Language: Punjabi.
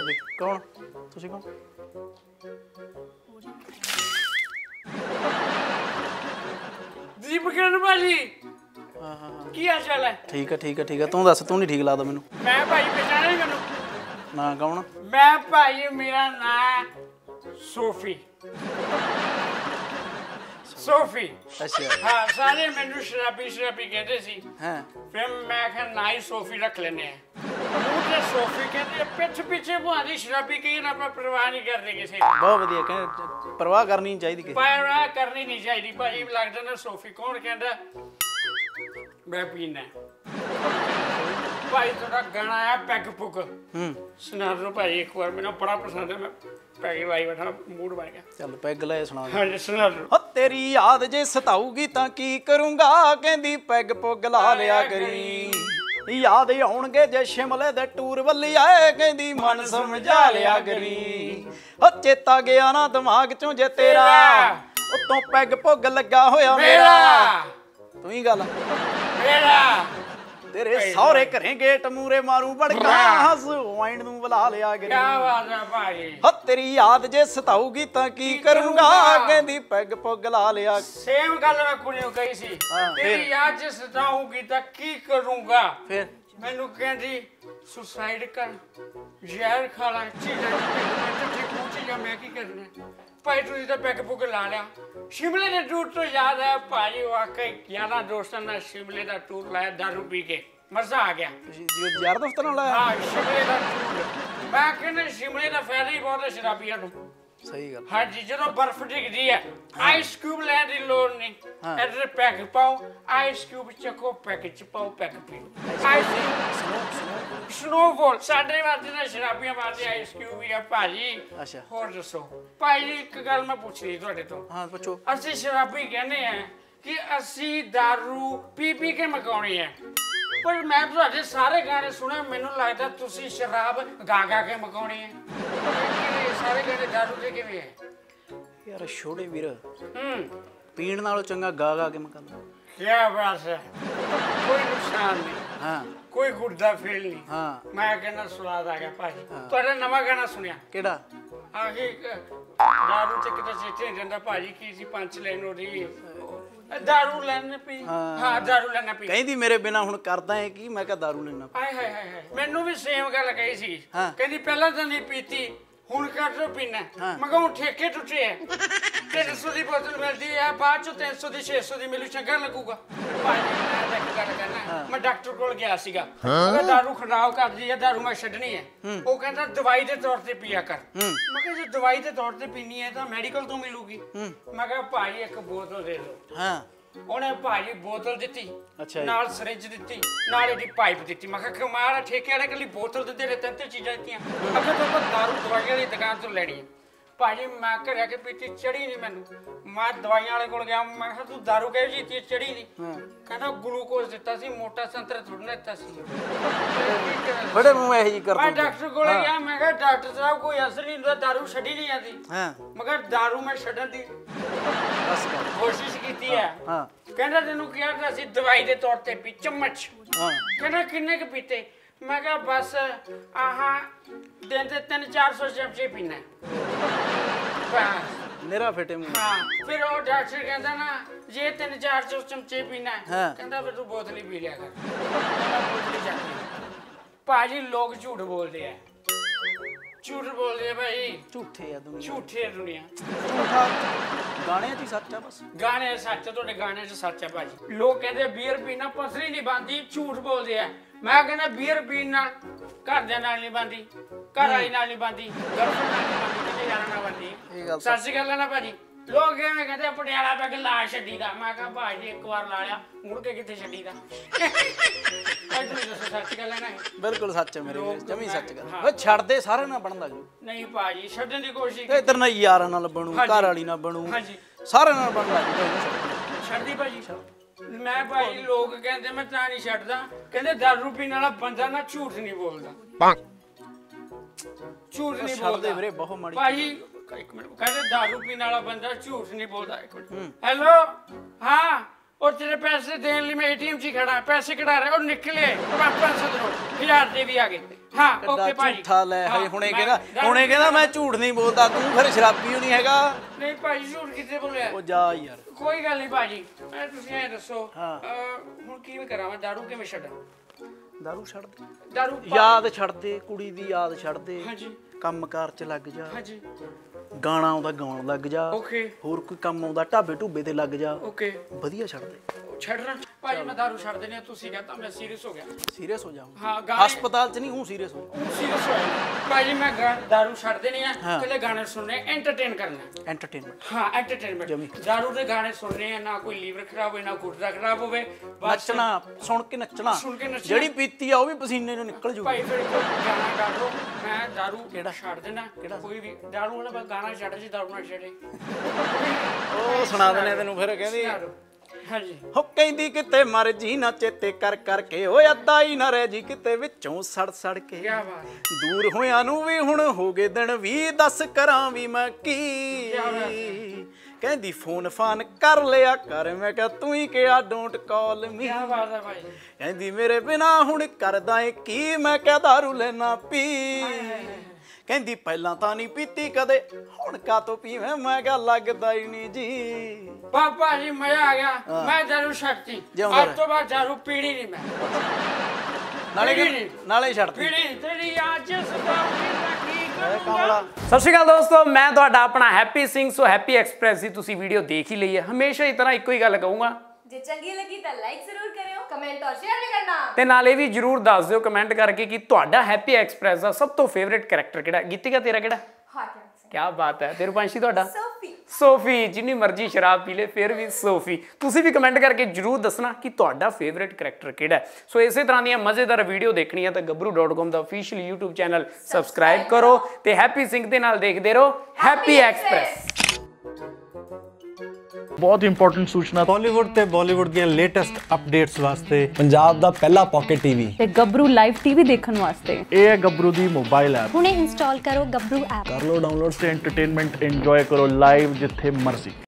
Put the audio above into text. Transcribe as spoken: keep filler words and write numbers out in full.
ਓਏ ਕੌਣ ਤੁਸੀਂ ਕੌਣ ਦੀਪਕ ਭਾਜੀ ਹਾਂ ਹਾਂ ਹਾਂ ਕੀ ਹਾਲ ਚਾਲ ਹੈ ਠੀਕ ਹੈ ਠੀਕ ਹੈ ਠੀਕ ਹੈ ਤੂੰ ਦੱਸ ਤੂੰ ਨਹੀਂ ਠੀਕ ਲੱਗਦਾ ਮੈਨੂੰ ਮੈਂ ਭਾਈ ਪਛਾਣਿਆ ਨਹੀਂ ਮੈਨੂੰ ਨਾ ਕੌਣ ਮੈਂ ਭਾਈ ਮੇਰਾ ਨਾਂ ਸੋਫੀ ਸੋਫੀ ਅੱਛਾ ਹਾਂ ਸਾਰੇ ਮੈਨੂੰ ਸ਼ਰਾਬੀ ਸ਼ਰਾਬੀ ਕਹਿੰਦੇ ਸੀ ਹਾਂ ਫਿਰ ਮੈਂ ਕਿਹਾ ਨਾ ਹੀ ਸੋਫੀ ਰੱਖ ਲੈਨੇ ਆ ਮੂੰਹ ਤੇ ਸੋਫੀ ਕਹਿੰਦੇ ਪਿੱਛੇ ਪਿੱਛੇ ਭਾਜੀ ਸ਼ਰਾਬੀ ਕਹੀ ਨਾ ਆਪਾਂ ਪਰਵਾਹ ਨਹੀਂ ਕਰਦੇ ਕਿਸੇ ਦੀ ਬਹੁਤ ਵਧੀਆ ਕਹਿੰਦੇ ਪਰਵਾਹ ਕਰਨੀ ਨਹੀਂ ਚਾਹੀਦੀ ਕਿਸੇ ਪਰਵਾਹ ਕਰਨੀ ਨਹੀਂ ਚਾਹੀਦੀ ਭਾਜੀ ਲੱਗਦਾ ਨਾ ਸੋਫੀ ਕੌਣ ਕਹਿੰਦਾ ਮੈਂ ਪੀਣਾ ਭਾਈ ਤੁਹਾਡਾ ਗਾਣਾ ਆਇਆ ਪੈਗ ਪੁਗ ਹੂੰ ਸੁਣਾ ਦਿਓ ਭਾਈ ਇੱਕ ਵਾਰ ਮੈਨੂੰ ਬੜਾ ਪਸੰਦ ਹੈ ਮੈਂ ਪੈਗ ਲਾਈ ਬੈਠਾ ਮੂਡ ਬਣ ਗਿਆ ਚੱਲ ਪੈਗ ਲੈ ਸੁਣਾ ਦੇ ਹਾਂਜੀ ਸੁਣਾ ਦਿਓ ਹੋ ਤੇਰੀ ਯਾਦ ਜੇ ਸਤਾਊਗੀ ਤਾਂ ਕੀ ਕਰੂੰਗਾ ਕਹਿੰਦੀ ਪੈਗ ਪੁੱਗ ਲਾ ਲਿਆ ਕਰੀ ਯਾਦ ਆਉਣਗੇ ਜੇ ਸ਼ਿਮਲੇ ਦੇ ਟੂਰ ਵੱਲੀ ਆਏ ਕਹਿੰਦੀ ਮਨ ਸਮਝਾ ਲਿਆ ਕਰੀ ਹੋ ਚੇਤਾ ਗਿਆ ਨਾ ਦਿਮਾਗ ਚੋਂ ਜੇ ਤੇਰਾ ਉੱਤੋਂ ਪੈਗ ਪੁੱਗ ਲੱਗਾ ਹੋਇਆ ਮੇਰਾ ਤੂੰ ਹੀ ਗੱਲ ਮੇਰਾ ਤੇਰੇ ਸਹੁਰੇ ਘਰੇ ਗੇਟ ਮੂਰੇ ਮਾਰੂ ਬੜਕਾ ਹੱਸ ਵਾਈਨ ਨੂੰ ਬੁਲਾ ਲਿਆ ਕਰੀ ਕਿਆ ਬਾਤ ਹੈ ਭਾਈ ਹੋ ਤੇਰੀ ਯਾਦ ਜੇ ਸਤਾਊਗੀ ਤਾਂ ਕੀ ਕਰੂੰਗਾ ਕਹਿੰਦੀ ਪੈਗ ਪੁੱਗ ਲਾ ਲਿਆ ਸੇਮ ਗੱਲ ਮੈਂ ਕੁੜੀ ਨੂੰ ਕਹੀ ਸੀ ਤੇਰੀ ਯਾਦ ਜੇ ਸਤਾਊਗੀ ਤਾਂ ਕੀ ਕਰੂੰਗਾ ਫਿਰ ਮੈਨੂੰ ਕਹਿੰਦੀ ਸੁਸਾਈਡ ਕਰ ਜ਼ਹਿਰ ਖਾ ਲੈ ਚੀਜ਼ਾਂ ਠੀਕ ਪਹੁੰਚ ਜਾ ਮੈਂ ਕੀ ਕਰਨਾ ਭਾਈ ਤੁਸੀਂ ਤਾਂ ਪੈਗ ਪੁੱਗ ਲਾ ਲਿਆ ਸ਼ਿਮਲੇ ਦੇ ਟੂਰ ਤੋਂ ਯਾਦ ਹੈ ਭਾਈ ਵਾਕਈ ਗਿਆਰਾਂ ਦੋਸਤਾਂ ਨਾਲ ਸ਼ਿਮਲੇ ਦਾ ਟੂਰ ਲਾਇਆ ਦਾਰੂ ਪੀ ਕੇ ਮਜ਼ਾ ਆ ਗਿਆ ਜੀ ਯਾਰ ਦੋਸਤਾਂ ਨਾਲ ਆਇਆ ਹਾਂ ਸ਼ਿਮਲੇ ਦਾ ਟੂਰ ਮੈਂ ਕਹਿੰਦਾ ਸ਼ਿਮਲੇ ਦਾ ਫਾਇਦਾ ਹੀ ਬਹੁਤ ਹੈ ਸ਼ਰਾਬੀਆਂ ਨੂੰ ਸਹੀ ਗੱਲ ਹਾਂਜੀ ਜਦੋਂ ਬਰਫ਼ ਡਿੱਗਦੀ ਹੈ ਆਈਸ ਕਿਊਬ ਲੈਣ ਦੀ ਲੋੜ ਨਹੀਂ ਇਹਦੇ ਪੈਕ ਪਾਓ ਆਈਸ ਕਿਊਬ ਚੱਕੋ ਪੈਕ ਚ ਪਾਓ ਪੈਕ ਪੀਓ ਆਈਸ ਸਨੋਫਾਲ ਸਾਡੇ ਵਾਸਤੇ ਨਾ ਸ਼ਰਾਬੀਆਂ ਵਾਸਤੇ ਆਈਸ ਕਿਊਬ ਹੀ ਆ ਭਾਜੀ ਅੱਛਾ ਹੋਰ ਦੱਸੋ ਭਾਈ ਇੱਕ ਗੱਲ ਮੈਂ ਪੁੱਛੀ ਤੁਹਾਡੇ ਤੋਂ ਹਾਂ ਪੁੱਛੋ ਅਸੀਂ ਸ਼ਰਾਬੀ ਕਹਿੰਦੇ ਆ ਕਿ ਅਸੀਂ ਦਾਰੂ ਪੀ ਪੀ ਕੇ ਮਕਾਉਣੀ ਹੈ ਪਰ ਮੈਂ ਤੁਹਾਡੇ ਸਾਰੇ ਗਾਣੇ ਸੁਣੇ ਮੈਨੂੰ ਲੱਗਦਾ ਤੁਸੀਂ ਸ਼ਰਾਬ ਗਾ ਗਾ ਕੇ ਮਕਾਉਣੀ ਹੈ ਸਾਰੇ ਗਾਣੇ ਦਾਰੂ ਦੇ ਕਿਵੇਂ ਹੈ ਯਾਰ ਛੋੜੇ ਵੀਰ ਹੂੰ ਪੀਣ ਨਾਲੋਂ ਚੰਗਾ ਗਾ ਗਾ ਕੇ ਮਕਾ ਲਾ ਕੀ ਬਾਤ ਹੈ ਕੋਈ ਨੁਕਸਾਨ ਨਹੀਂ ਹਾਂ ਕੋਈ ਗੁੱਡਾ ਫੇਲ ਨਹੀਂ ਹਾਂ ਮੈਂ ਕਹਿੰਦਾ ਸਵਾਦ ਆ ਗਿਆ ਭਾਜੀ ਤੁਹਾਡਾ ਨਵਾਂ ਗਾਣਾ ਸੁਣਿਆ ਕਿਹੜਾ ਆਹੀ ਦਾਰੂ ਚ ਕਿਤੇ ਚੇਤੇ ਜਾਂਦਾ ਭਾਜੀ ਕੀ ਸੀ ਪੰਜ ਲਾਈਨ ਉਹਦੀ ਦਾਰੂ ਲੈਣ ਪੀ ਹਾਂ ਦਾਰੂ ਲੈਣਾ ਪੀ ਕਹਿੰਦੀ ਮੇਰੇ ਬਿਨਾ ਹੁਣ ਕਰਦਾ ਹੈ ਕੀ ਮੈਂ ਕਿਹਾ ਦਾਰੂ ਲੈਣਾ ਹਾਏ ਹਾਏ ਹਾਏ ਮੈਨੂੰ ਵੀ ਸੇਮ ਗੱਲ ਕਹੀ ਸੀ ਕਹਿੰਦੀ ਪਹਿਲਾਂ ਤਾਂ ਨਹੀਂ ਪੀਤੀ ਹੁਣ ਕੱਟ ਲੋ ਪੀਣਾ ਮੈਂ ਕਿਹਾ ਹੁਣ ਠੇਕੇ ਟੁੱਟੇ ਐ ਤਿੰਨ ਸੌ ਦੀ ਬੋਤਲ ਮਿਲਦੀ ਆ ਬਾਅਦ ਚੋਂ ਤਿੰਨ ਸੌ ਦੀ ਛੇ ਸੌ ਦੀ ਮਿਲੂ ਚੰਗਾ ਲੱਗੂਗਾ ਭਾਈ ਮੈਂ ਇੱਕ ਗੱਲ ਕਹਿਣਾ ਮੈਂ ਡਾਕਟਰ ਕੋਲ ਗਿਆ ਸੀਗਾ ਉਹ ਦਾਰੂ ਖਰਾਬ ਕਰਦੀ ਆ ਦਾਰੂ ਮੈਂ ਛੱਡਣੀ ਹੈ ਉਹ ਕਹਿੰਦਾ ਦਵਾਈ ਦੇ ਤੌਰ ਤੇ ਪੀਆ ਕਰ ਮੈਂ ਕਿਹਾ ਜੇ ਦਵਾਈ ਦੇ ਤੌਰ ਤੇ ਪੀਣੀ ਹੈ ਤਾਂ ਮੈਡੀਕਲ ਤੋਂ ਮਿਲੂਗੀ ਮੈਂ ਕਿਹਾ ਭਾਈ ਇੱਕ ਬੋਤਲ ਦੇ ਦਿਓ ਹਾਂ ਉਹਨੇ ਭਾਜੀ ਬੋਤਲ ਦਿੱਤੀ ਨਾਲ ਸਰਿੰਜ ਦਿੱਤੀ ਨਾਲ ਇਹਦੀ ਪਾਈਪ ਦਿੱਤੀ ਮੈਂ ਕਿਹਾ ਕਮਾਲ ਠੇਕੇ ਵਾਲੇ ਕੱਲੀ ਬੋਤਲ ਦਿੰਦੇ ਨੇ ਤਿੰਨ ਤਿੰਨ ਚੀਜ਼ਾਂ ਦਿੱਤੀਆਂ ਅੱਗੇ ਤੋਂ ਆਪਾਂ ਦਾਰੂ ਦਵਾਈਆਂ ਵਾਲੀ ਦੁਕਾਨ ਤੋਂ ਲੈਣੀ ਭਾਜੀ ਮੈਂ ਘਰੇ ਆ ਕੇ ਪੀਤੀ ਚੜੀ ਨਹੀਂ ਮੈਨੂੰ ਮੈਂ ਦਵਾਈਆਂ ਵਾਲੇ ਕੋਲ ਗਿਆ ਮੈਂ ਕਿਹਾ ਤੂੰ ਦਾਰੂ ਕਿਹੋ ਜਿਹੀ ਪੀਤੀ ਚੜੀ ਨਹੀਂ ਕਹਿੰਦਾ ਗਲੂਕੋਜ਼ ਦਿੱਤਾ ਸੀ ਮੋਟਾ ਸੰਤਰਾ ਥੋੜਾ ਦਿੱਤਾ ਸੀ ਬੜੇ ਮੂੰਹ ਇਹੋ ਜਿਹੀ ਕਰਦਾ ਮੈਂ ਡਾਕਟਰ ਕੋਲ ਗਿਆ ਮੈਂ ਕਿਹਾ ਡਾਕਟਰ ਸਾਹਿਬ ਕੋਈ ਅਸਰ ਨਹੀਂ ਹੁੰਦਾ ਦਾਰੂ ਛੱਡੀ ਨਹੀਂ ਜਾਂਦੀ ਹਾਂ ਮਗਰ ਦਾਰੂ ਮੈਂ ਛੱਡਣ ਦੀ ਕੋਸ਼ਿਸ਼ ਕੀਤੀ ਹੈ ਹਾਂ ਕਹਿੰਦਾ ਤੈਨੂੰ ਕਿਹਾ ਕਿ ਅਸੀਂ ਦਵਾਈ ਦੇ ਤੌਰ ਤੇ ਪੀ ਚਮਚ ਹਾਂ ਕਹਿੰਦਾ ਕਿੰਨੇ ਕੁ ਪੀਤੇ ਮੈਂ ਕਿਹਾ ਬਸ ਆਹਾਂ ਦਿਨ ਦੇ ਤਿੰਨ ਚਾਰ ਸੌ ਚਮਚੇ ਪੀਣਾ ਬਸ ਮੇਰਾ ਫਟੇ ਮੂੰਹ ਹਾਂ ਫਿਰ ਉਹ ਡਾਕਟਰ ਕਹਿੰਦਾ ਨਾ ਜੇ ਤਿੰਨ ਚਾਰ ਸੌ ਚਮਚੇ ਪੀਣਾ ਕਹਿੰਦਾ ਫਿਰ ਤੂੰ ਬੋਤਲ ਹੀ ਪੀ ਲਿਆ ਕਰ ਬੋਤਲ ਹੀ ਭਾਜੀ ਲੋਕ ਝੂਠ ਬੋਲਦੇ ਆ ਝੂਠ ਬੋਲਦੇ ਆ ਭਾਈ ਝੂਠੇ ਆ ਦੁਨੀਆ ਝੂਠੇ ਆ ਦੁਨੀਆ ਝੂਠਾ ਗਾਣੇ ਦੀ ਸੱਚ ਆ ਬਸ ਗਾਣੇ ਸੱਚ ਤੁਹਾਡੇ ਗਾਣੇ 'ਚ ਸੱਚ ਆ ਭਾਜੀ ਲੋਕ ਕਹਿੰਦੇ ਬੀਅਰ ਪੀਣਾ ਪਥਰੀ ਨਹੀਂ ਬਣਦੀ ਝੂਠ ਬੋਲਦੇ ਆ ਮੈਂ ਕਹਿੰਦਾ ਬੀਅਰ ਪੀਣ ਨਾਲ ਘਰਦਿਆਂ ਨਾਲ ਨਹੀਂ ਬਣਦੀ ਘਰ ਵਾਲੀ ਨਾਲ ਨਹੀਂ ਬਣਦੀ ਗਰਲਫ੍ਰੈਂਡ ਨਾਲ ਨਹੀਂ ਬਣਦੀ ਕਿਤੇ ਯਾਰਾਂ ਨਾਲ ਬਣਦੀ ਸੱਚ ਗੱਲ ਹੈ ਨਾ ਭਾਜੀ ਲੋਕ ਐਵੇਂ ਕਹਿੰਦੇ ਪਟਿਆਲਾ ਪੈਗ ਲਾ ਛੱਡੀ ਦਾ ਮੈਂ ਕਿਹਾ ਭਾਜੀ ਇੱਕ ਵਾਰ ਲਾ ਲਿਆ ਮੁੜ ਕੇ ਕਿੱਥੇ ਛੱਡੀ ਦਾ ਸੱਚ ਗੱਲ ਹੈ ਨਾ ਬਿਲਕੁਲ ਸੱਚ ਹੈ ਮੇਰੇ ਜਮੀ ਸੱਚ ਗੱਲ ਓਏ ਛੱਡਦੇ ਸਾਰਿਆਂ ਨਾਲ ਬਣਦਾ ਜੀ ਨਹੀਂ ਭਾਜੀ ਛੱਡਣ ਦੀ ਕੋਸ਼ਿਸ਼ ਇਧਰ ਨਾ ਯਾਰਾਂ ਨਾਲ ਬਣੂ ਘਰ ਵਾਲੀ ਨਾਲ ਬਣੂ ਹਾਂਜੀ ਸਾਰਿਆਂ ਨਾਲ ਬਣ ਲੱਗ ਭਾਈ ਛੱਡਦੀ ਭਾਜੀ ਮੈਂ ਭਾਈ ਲੋਕ ਕਹਿੰਦੇ ਮੈਂ ਤਾਂ ਨਹੀਂ ਛੱਡਦਾ ਕਹਿੰਦੇ ਦਾਰੂ ਪੀਣ ਵਾਲਾ ਬੰਦਾ ਨਾ ਝੂਠ ਨਹੀਂ ਬੋਲਦਾ ਝੂਠ ਨਹੀਂ ਬੋਲਦਾ ਵੀਰੇ ਬਹੁਤ ਮਾੜੀ ਭਾਈ ਇੱਕ ਮਿੰਟ ਕਹਿੰਦੇ ਦਾਰੂ ਪੀਣ ਵਾਲਾ ਬੰਦਾ ਝੂਠ ਨਹੀਂ ਬੋਲਦਾ ਇੱਕ ਮਿੰਟ ਹੈਲੋ ਹਾਂ और तेरे पैसे देने लिए मैं एटीएम से खड़ा पैसे कटा रहे और निकले पाँच पाँच सौ हज़ार दे भी आगे ਹਾਂ ਕਿੱਡਾ ਓਕੇ ਭਾਜੀ ਝੂਠਾ ਲੈ ਹਏ ਹਾਂ, ਹੁਣੇ ਮੈਂ ਕਹਿੰਦਾ ਦਾਰੂ ਹੁਣੇ ਕਹਿੰਦਾ ਮੈਂ ਝੂਠ ਨਹੀਂ ਬੋਲਦਾ ਤੂੰ ਫਿਰ ਸ਼ਰਾਬੀ ਹੋ ਨਹੀਂ ਹੈਗਾ ਨਹੀਂ ਭਾਜੀ ਝੂਠ ਕਿੱਥੇ ਬੋਲਿਆ ਉਹ ਜਾ ਯਾਰ ਕੋਈ ਗੱਲ ਨਹੀਂ ਭਾਜੀ ਐ ਤੁਸੀਂ ਐ ਦੱਸੋ ਹਾਂ। ਅਹ, ਹੁਣ ਕਿਵੇਂ ਕਰਾਂ ਮੈਂ ਦਾਰੂ ਕਿਵੇਂ ਛੱਡਾਂ ਦਾਰੂ ਛੱਡ ਦੇ ਦਾਰੂ ਪਾ- ਯਾਦ ਛੱਡ ਦੇ ਕੁੜੀ ਦੀ ਯਾਦ ਛੱਡ ਦੇ ਹਾਂਜੀ ਕੰਮਕਾਰ ਚ ਲੱਗ ਜਾ ਹਾਂਜੀ ਗਾਣਾ ਆਉਂਦਾ ਗਾਉਣ ਲੱਗ ਜਾ ਓਕੇ ਹੋਰ ਕੋਈ ਕੰਮ ਆਉਂਦਾ ਢਾਬੇ ਢੂਬੇ ਤੇ ਲੱਗ ਜਾ ਓਕੇ ਵਧੀਆ ਛੱਡ ਦੇ ਛੱਡਣਾ ਭਾਜੀ ਮੈਂ ਦਾਰੂ ਛੱਡ ਦੇਣੀ ਆ, ਤੁਸੀਂ ਕਹਤਾ ਮੈਂ ਸੀਰੀਅਸ ਹੋ ਗਿਆ ਸੀਰੀਅਸ ਹੋ ਜਾ ਹਾਂ ਗਾਣੇ ਹਸਪਤਾਲ ਚ ਨਹੀਂ ਹੂੰ ਸੀਰੀਅਸ ਹੋ ਸੀਰੀਅਸ ਹੋਇਆ ਭਾਜੀ ਮੈਂ ਗਾ- ਦਾਰੂ ਛੱਡ ਦੇਣੀ ਆ ਹਾਂ। ਪਹਿਲੇ ਗਾਣੇ ਸੁਣਨੇ ਐਂਟਰਟੇਨ ਕਰਨਾ ਐਂਟਰਟੇਨਮੈਂਟ ਹਾਂ ਐਂਟਰਟੇਨਮੈਂਟ ਦਾਰੂ ਦੇ ਗਾਣੇ ਸੁਣਨੇ ਆ ਨਾ ਕੋਈ ਲੀਵਰ ਖਰਾਬ ਹੋਵੇ ਨਾ ਗੁਰਦਾ ਖਰਾਬ ਹੋਵੇ ਬਸ ਨੱਚਣਾ ਸੁਣ ਕੇ ਨੱਚਣਾ ਸੁਣ ਕੇ ਨੱਚਣਾ। ਜਿਹੜੀ ਪੀਤੀ ਆ ਉਹ ਵੀ ਪਸੀਨੇ ਚੋਂ ਨਿਕਲ ਜੂਗੀ ਭਾਈ ਫਿਰ ਕੋਈ ਗਾਣਾ ਗਾ ਲਓ ਮੈਂ ਦਾਰੂ ਕਿਹੜਾ? ਛੱਡ ਦੇਣਾ ਕੋਈ ਵੀ ਦਾਰੂ ਵਾਲਾ ਬਸ ਗਾਣਾ ਛੱਡ ਜੀ ਦਾਰੂ ਨਾ ਛੱਡੇ ਉਹ ਸੁਣਾ ਦਨੇ ਤੈਨੂੰ ਫਿਰ ਕਹਿੰਦੀ ਹਾਂਜੀ ਹੋ ਕਹਿੰਦੀ ਕਿਤੇ ਮਰ ਜੀ ਨਾ ਚੇਤੇ ਕਰ ਕਰਕੇ ਓਏ ਅੱਧਾ ਹੀ ਨਾ ਰਹਿ ਜੀ ਕਿਤੇ ਵਿੱਚੋਂ ਸੜ ਸੜ ਕੇ ਕੀ ਬਾਤ ਦੂਰ ਹੋਇਆਂ ਨੂੰ ਵੀ ਹੁਣ ਹੋ ਗਏ ਦਿਨ ਵੀ ਦੱਸ ਕਰਾਂ ਵੀ ਮੈਂ ਕੀ ਕਹਿੰਦੀ ਫੋਨ ਫਾਨ ਕਰ ਲਿਆ ਕਰ ਮੈਂ ਕਿਹਾ ਤੂੰ ਹੀ ਕਿਹਾ ਡੋਂਟ ਕਾਲ ਮੀ ਕੀ ਬਾਤ ਹੈ ਭਾਈ ਕਹਿੰਦੀ ਮੇਰੇ ਬਿਨਾ ਹੁਣ ਕਰਦਾ ਏ ਕੀ ਮੈਂ ਕਿਹਾ ਦਾਰੂ ਲੈਣਾ ਪੀ ਕਹਿੰਦੀ ਪਹਿਲਾਂ ਤਾਂ ਨਹੀਂ ਪੀਤੀ ਕਦੇ ਹੁਣ ਕਾ ਤੋਂ ਪੀਵੇਂ ਮੈਂ ਕਿਹਾ ਲੱਗਦਾ ਹੀ ਨਹੀਂ ਜੀ ਪਾਪਾ ਜੀ ਮਜ਼ਾ ਆ ਗਿਆ ਮੈਂ ਦਾਰੂ ਛੱਡਤੀ ਜਿਉਂਦਾ ਅੱਜ ਤੋਂ ਬਾਅਦ ਦਾਰੂ ਪੀਣੀ ਨਹੀਂ ਮੈਂ ਨਾਲੇ ਪੀਣੀ ਕਿ- ਨਹੀਂ। ਨਾਲੇ ਛੱਡਤੀ ਪੀਣੀ ਤੇਰੀ ਅੱਜ ਸਦਾਵੀ ਦਾ ਕੀ ਕਰੂੰਗਾ ਕਮਲਾ ਸਤਿ ਸ਼੍ਰੀ ਅਕਾਲ ਦੋਸਤੋ ਮੈਂ ਤੁਹਾਡਾ ਆਪਣਾ ਹੈਪੀ ਸਿੰਘ ਸੋ ਹੈਪੀ ਐਕਸਪ੍ਰੈਸ ਦੀ ਤੁਸੀਂ ਵੀਡੀਓ ਦੇਖ ਹੀ ਲਈ ਹੈ ਹਮੇਸ਼ਾ ਹੀ ਤਰ੍ਹਾਂ ਇੱਕੋ ਹੀ ਗੱਲ ਕਹੂੰਗਾ ਜੇ ਚੰਗੀ ਲੱਗੀ ਤਾਂ ਲਾਈਕ ਜ਼ਰੂਰ ਕਰਿਓ ਕਮੈਂਟ ਔਰ ਸ਼ੇਅਰ ਵੀ ਕਰਨਾ ਤੇ ਨਾਲ ਇਹ ਵੀ ਜਰੂਰ ਦੱਸ ਦਿਓ ਕਮੈਂਟ ਕਰਕੇ ਕਿ ਤੁਹਾਡਾ ਹੈਪੀ ਐਕਸਪ੍ਰੈਸ ਦਾ ਸਭ ਤੋਂ ਫੇਵਰਿਟ ਕੈਰੈਕਟਰ ਕਿਹੜਾ ਗੀਤਿਕਾ ਤੇਰਾ ਕਿਹੜਾ ਹਾਰਟ ਕੀ ਬਾਤ ਹੈ ਤੇ ਰੂਪਾਂਸ਼ੀ ਤੁਹਾਡਾ ਸੋਫੀ ਸੋਫੀ ਜਿੰਨੀ ਮਰਜ਼ੀ ਸ਼ਰਾਬ ਪੀ ਲੇ ਫਿਰ ਵੀ ਸੋਫੀ ਤੁਸੀਂ ਵੀ ਕਮੈਂਟ ਕਰਕੇ ਜਰੂਰ ਦੱਸਣਾ ਕਿ ਤੁਹਾਡਾ ਫੇਵਰਿਟ ਕੈਰੈਕਟਰ ਕਿਹੜਾ ਹੈ ਸੋ ਇਸੇ ਤਰ੍ਹਾਂ ਦੀਆਂ ਮਜ਼ੇਦਾਰ ਵੀਡੀਓ ਦੇਖਣੀ ਹੈ ਤਾਂ ਗੱਭਰੂ ਡਾਟ ਕਾਮ ਦਾ ਅਫੀਸ਼ੀਅਲ YouTube ਚੈਨਲ ਸਬਸਕ੍ਰਾਈਬ ਕਰੋ ਤੇ ਹੈਪੀ ਸਿੰਘ ਦੇ ਨਾਲ ਦੇਖਦੇ ਰਹੋ ਹੈਪੀ ਐਕਸਪ੍ਰੈਸ ਬਹੁਤ ਇੰਪੋਰਟੈਂਟ ਸੂਚਨਾ ਬਾਲੀਵੁੱਡ ਤੇ ਬਾਲੀਵੁੱਡ ਦੀਆਂ ਲੇਟੈਸਟ ਅਪਡੇਟਸ ਵਾਸਤੇ ਪੰਜਾਬ ਦਾ ਪਹਿਲਾ ਪਾਕਟ ਟੀਵੀ ਤੇ ਗੱਭਰੂ ਲਾਈਵ ਟੀਵੀ ਦੇਖਣ ਵਾਸਤੇ ਇਹ ਹੈ ਗੱਭਰੂ ਦੀ ਮੋਬਾਈਲ ਐਪ ਹੁਣੇ ਇੰਸਟਾਲ ਕਰੋ ਗੱਭਰੂ ਐਪ ਕਰ ਲਓ ਡਾਊਨਲੋਡ ਤੇ ਐਂਟਰਟੇਨਮੈਂਟ ਇੰਜੋਏ ਕਰੋ ਲਾਈਵ ਜਿੱਥੇ ਮਰਜ਼ੀ।